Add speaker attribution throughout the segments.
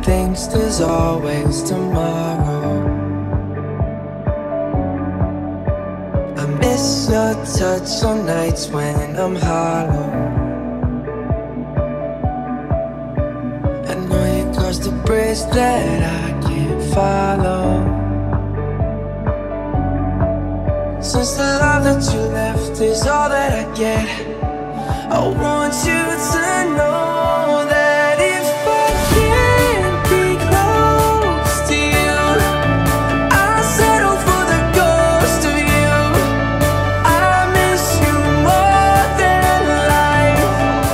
Speaker 1: thinks there's always tomorrow. I miss your touch on nights when I'm hollow. I know you crossed a bridge that I can't follow. Since the love that you left is all that I get, I want you to know that if I can't be close to you, I'll settle for the ghost of you. I miss you more than life.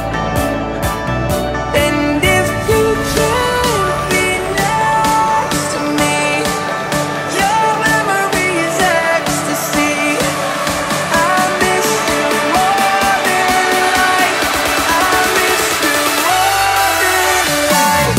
Speaker 1: And if you can't be next to me, your memory is ecstasy. I miss you more than life. I miss you more than life.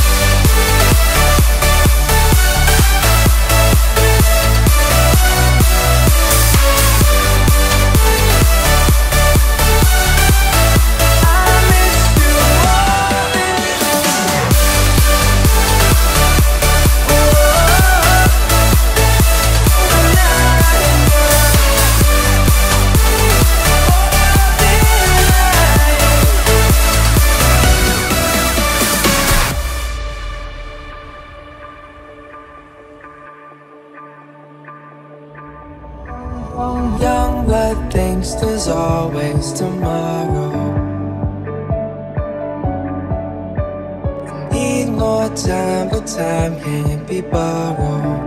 Speaker 1: Young blood thinks there's always tomorrow. Need more time, but time can't be borrowed.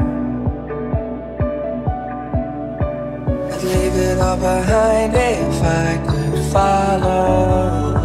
Speaker 1: I'd leave it all behind if I could follow.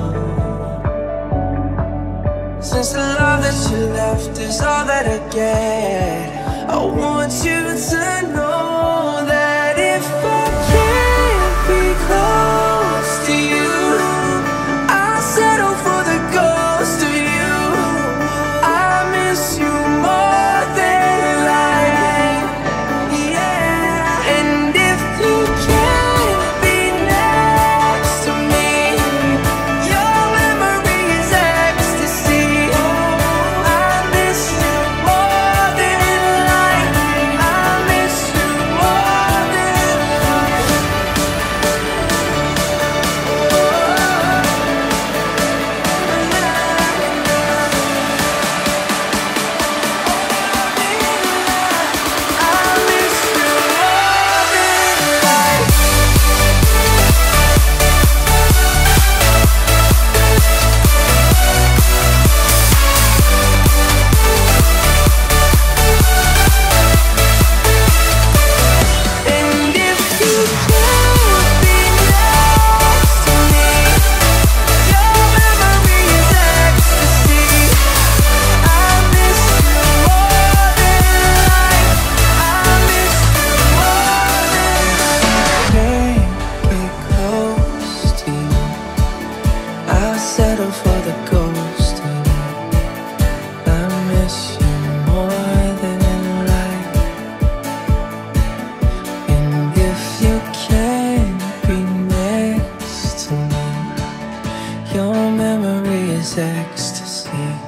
Speaker 1: Since the love that you left is all that I get, I want you to know that if I can't be close to you, I'll settle for the ghost of you. I miss you more than life, yeah. And if you can't be next to me, your memory is ecstasy. I miss you more than life. I miss you more than life. I miss you more than life. And if you can't be next to me, your memory is ecstasy. I miss you more than life. I miss you more than life. Can't be close to you, I'll settle for the ghost of you. I miss you more than life. And if you can't be next to me, your memory is ecstasy.